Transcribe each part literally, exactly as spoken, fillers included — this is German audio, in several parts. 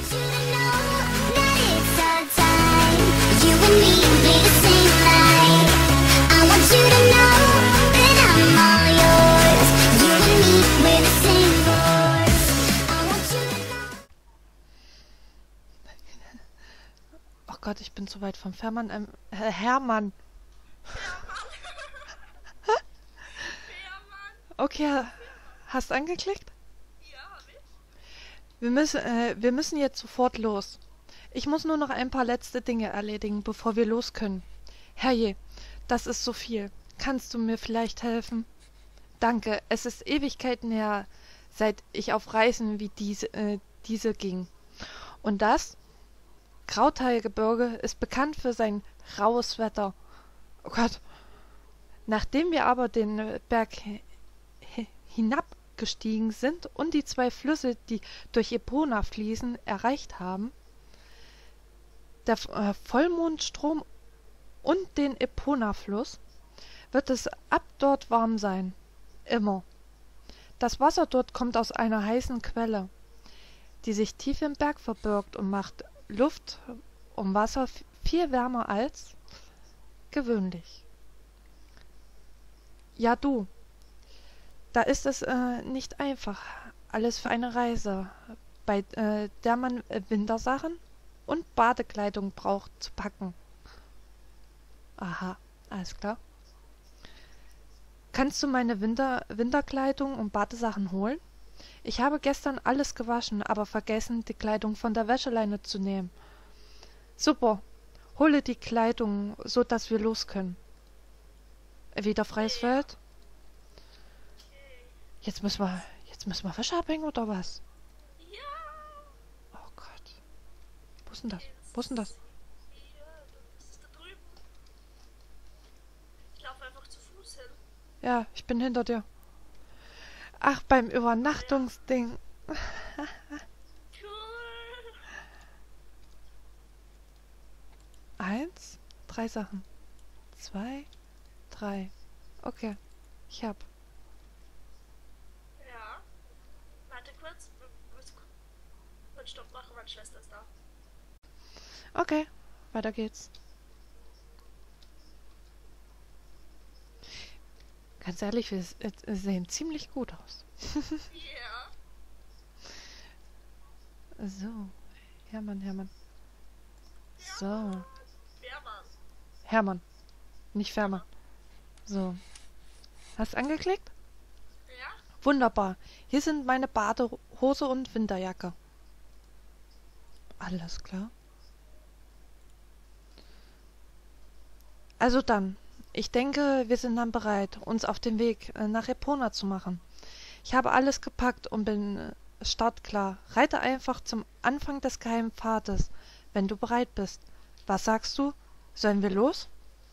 Oh Gott, ich bin zu weit vom Fährmann. Ähm, Herr Hermann. Okay, hast angeklickt? Ja, hab ich. Wir müssen, äh, wir müssen jetzt sofort los. Ich muss nur noch ein paar letzte Dinge erledigen, bevor wir los können. Herrje, das ist so viel. Kannst du mir vielleicht helfen? Danke, es ist Ewigkeiten her, seit ich auf Reisen wie diese, äh, diese ging. Und das? Grautalgebirge ist bekannt für sein raues Wetter. Oh Gott. Nachdem wir aber den äh, Berg hinabgestiegen sind und die zwei Flüsse, die durch Epona fließen, erreicht haben, der äh, Vollmondstrom und den Epona-Fluss, wird es ab dort warm sein. Immer. Das Wasser dort kommt aus einer heißen Quelle, die sich tief im Berg verbirgt und macht Luft und Wasser viel wärmer als gewöhnlich. Ja, du. Da ist es äh, nicht einfach. Alles für eine Reise, bei äh, der man äh, Wintersachen und Badekleidung braucht zu packen. Aha, alles klar. Kannst du meine Winter Winterkleidung und Badesachen holen? Ich habe gestern alles gewaschen, aber vergessen, die Kleidung von der Wäscheleine zu nehmen. Super. Hole die Kleidung, so dass wir los können. Wieder freies Feld? Jetzt müssen wir, jetzt müssen wir Wäsche abhängen, oder was? Ja. Oh Gott. Wo ist denn das? Wo ist denn das? Hier, das ist da drüben. Ich laufe einfach zu Fuß hin. Ja, ich bin hinter dir. Ach, beim Übernachtungsding. Cool. Eins, drei Sachen. Zwei, drei. Okay, ich hab. Ja. Warte kurz. Wir müssen kurz Stopp machen, meine Schwester ist da. Okay, weiter geht's. Ganz ehrlich, wir sehen ziemlich gut aus. Ja. So, Hermann, Hermann. So, Ja, Mann. Hermann, nicht Fährmann. So, hast angeklickt? Ja. Wunderbar. Hier sind meine Badehose und Winterjacke. Alles klar. Also dann, ich denke, wir sind dann bereit, uns auf den Weg äh, nach Epona zu machen. Ich habe alles gepackt und bin äh, startklar. Reite einfach zum Anfang des geheimen Pfades, wenn du bereit bist. Was sagst du? Sollen wir los?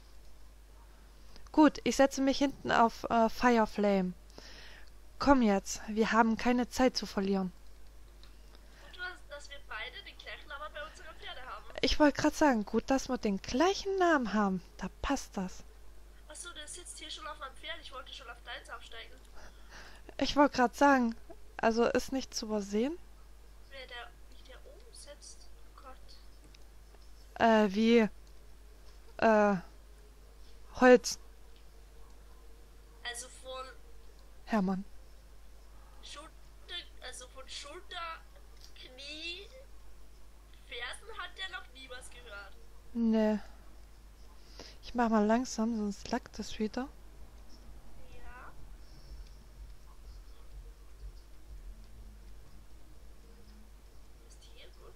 Gut, ich setze mich hinten auf äh, Fireflame. Komm jetzt, wir haben keine Zeit zu verlieren. Gut, dass wir beide den gleichen Namen bei unseren Pferde haben. Ich wollte gerade sagen, gut, dass wir den gleichen Namen haben. Da passt das. Achso, der sitzt hier schon auf meinem Pferd. Ich wollte schon auf deins aufsteigen. Ich wollte gerade sagen, also ist nicht zu übersehen. Wer der, wie der oben sitzt? Oh Gott. Äh, wie, äh, Holz. Also von Hermann. Schulter, also von Schulter, Knie, Fersen hat der noch nie was gehört. Ne. Ich mach mal langsam, sonst lackt das wieder. Ja. Ist hier gut?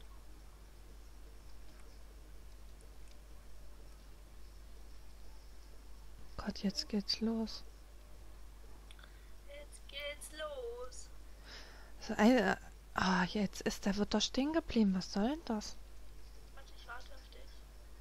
Gott, jetzt geht's los. Jetzt geht's los. So eine, ah, jetzt ist der wird da stehen geblieben. Was soll denn das? Warte, ich warte auf dich.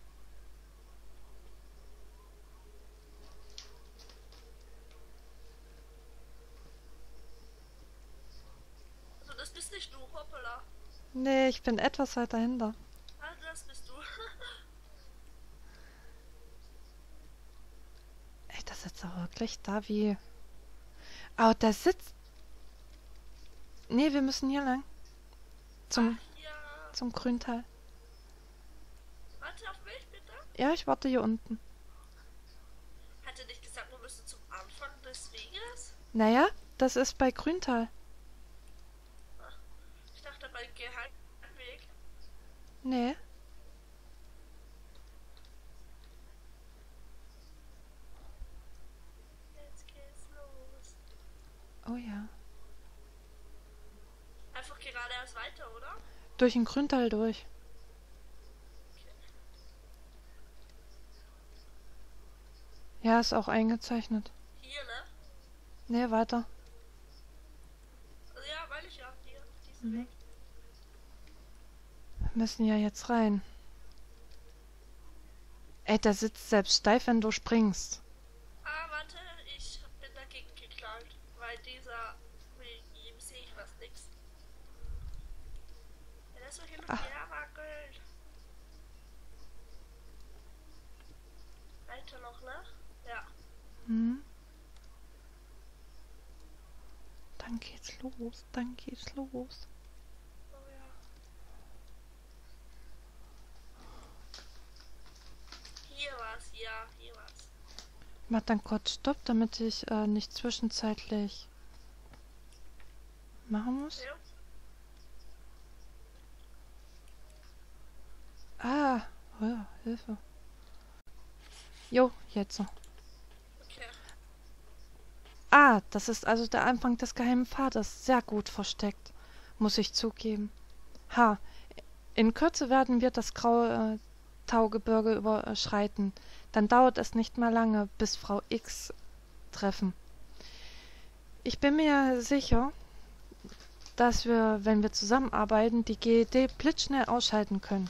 Also das bist nicht du, hoppala. Nee, ich bin etwas weiter hinter. Ah, das bist du. Ey, das sitzt aber wirklich da wie... Oh, der sitzt... Nee, wir müssen hier lang. Zum, Ja. zum Grüntal. Warte auf mich, bitte. Ja, ich warte hier unten. Hat er nicht gesagt, wir müssen zum Anfang des Weges? Naja, das ist bei Grüntal. Ach, ich dachte bei Geheimweg. Nee. Jetzt geht's los. Oh ja. Einfach geradeaus weiter, oder? Durch den Grüntal durch. Okay. Ja, ist auch eingezeichnet. Hier, ne? Nee, weiter. Also ja, weil ich ja hier, diesen Mhm. Weg. Wir müssen ja jetzt rein. Ey, der sitzt selbst steif, wenn du springst. Ah, warte, ich bin dagegen geknallt, weil dieser, wegen ihm sehe ich fast nichts. Wenn er so hin und Ach. her wackelt. Weiter noch, ne? Ja. Hm? Dann geht's los, dann geht's los. Oh ja. Hier war's, ja, hier war's. Mach dann kurz Stopp, damit ich äh, nicht zwischenzeitlich machen muss. Ja. Ah, oh ja, Hilfe. Jo, jetzt so. Okay. Ah, das ist also der Anfang des geheimen Pfades. Sehr gut versteckt, muss ich zugeben. Ha, in Kürze werden wir das graue äh, Taugebirge überschreiten. Dann dauert es nicht mehr lange, bis Frau X treffen. Ich bin mir sicher, dass wir, wenn wir zusammenarbeiten, die G E D blitzschnell ausschalten können.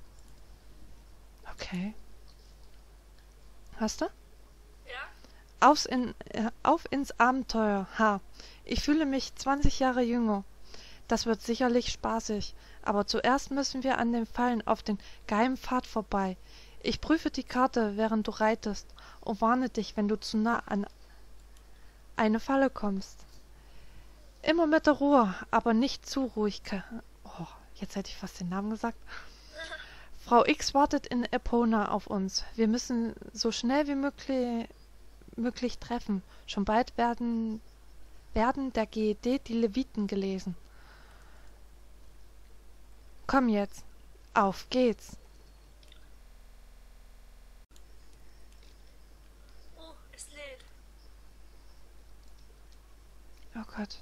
Okay. Hast du? Ja? Aufs in, äh, auf ins Abenteuer. Ha. Ich fühle mich zwanzig Jahre jünger. Das wird sicherlich spaßig. Aber zuerst müssen wir an den Fallen auf den geheimen Pfad vorbei. Ich prüfe die Karte, während du reitest, und warne dich, wenn du zu nah an eine Falle kommst. Immer mit der Ruhe, aber nicht zu ruhig. Oh, jetzt hätte ich fast den Namen gesagt. Frau X wartet in Epona auf uns. Wir müssen so schnell wie möglich, möglich treffen. Schon bald werden, werden der G E D die Leviten gelesen. Komm jetzt. Auf geht's. Oh, es lädt. Oh Gott.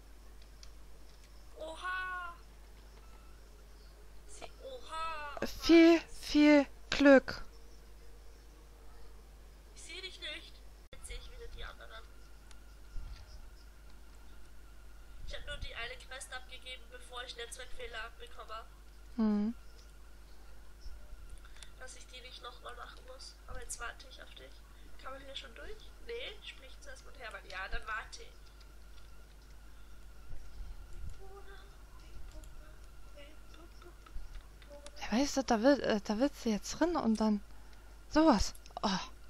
Oha! Sie, oha! Viel, viel Glück. Ich sehe dich nicht. Jetzt sehe ich wieder die anderen. Ich habe nur die eine Quest abgegeben, bevor ich Netzwerkfehler bekomme. Hm. Dass ich die nicht nochmal machen muss. Aber jetzt warte ich auf dich. Kann man hier schon durch? Nee, sprich zuerst mit Hermann. Ja, dann warte ich. Ja, weißt du, da, will, äh, da willst du jetzt drin und dann sowas. Oh.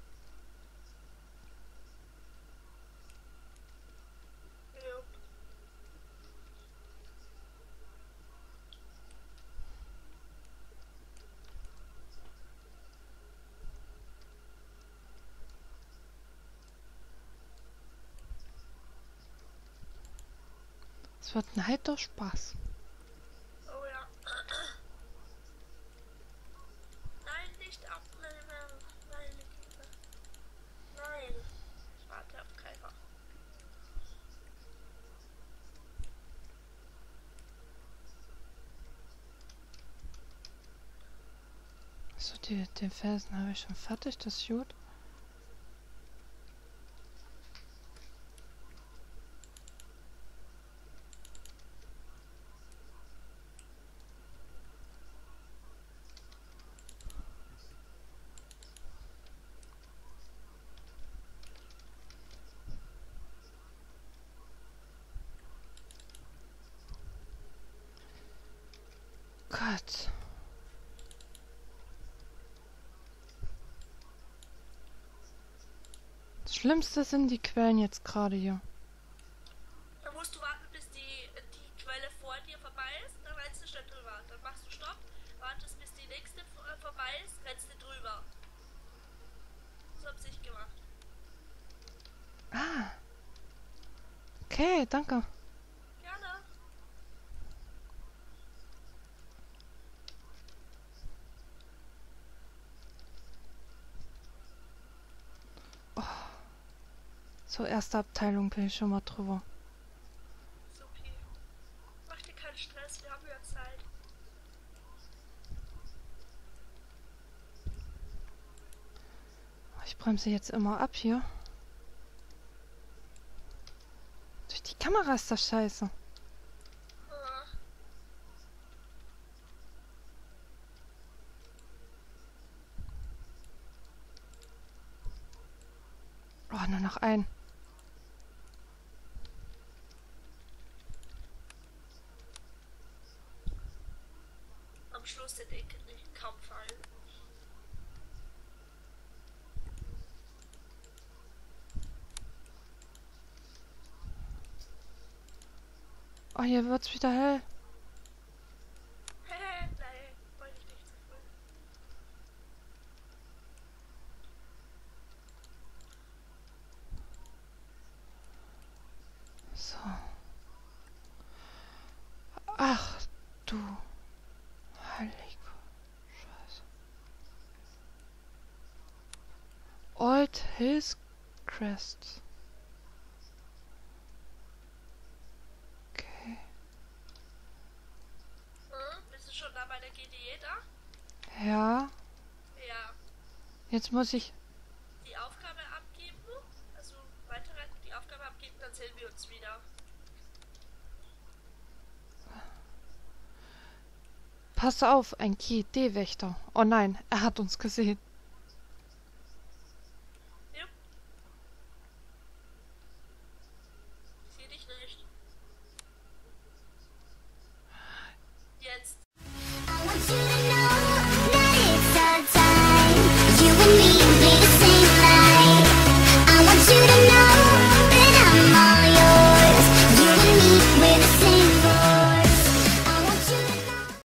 Es wird ein heiter Spaß. Oh ja. Nein, nicht abnehmen. Meine Liebe. Nein. Ich warte auf Greifer. So, die, den Felsen habe ich schon fertig, das ist gut. Gott. Das Schlimmste sind die Quellen jetzt gerade hier. Dann musst du warten, bis die, die Quelle vor dir vorbei ist. Dann rennst du schnell drüber. Dann machst du Stopp. Okay, danke. Gerne. Zur ersten Abteilung bin ich schon mal drüber. Supi. Mach dir keinen Stress, wir haben ja Zeit. Ich bremse jetzt immer ab hier. Durch die Kamera ist das scheiße. Ah, Oh, nur noch ein. am Schluss den Ecke nicht kaum fallen. Oh, hier wird's wieder hell. Hehe, nein, wollte ich nicht zu früh. So. Ach, du heilige Scheiße. Old Hills Crest. Okay. Hm? Bist du schon da bei der G D E da? Ja, Ja. jetzt muss ich... Die Aufgabe abgeben, also weiterreiten, die Aufgabe abgeben, dann sehen wir uns wieder. Pass auf, ein G D-Wächter. Oh nein, er hat uns gesehen.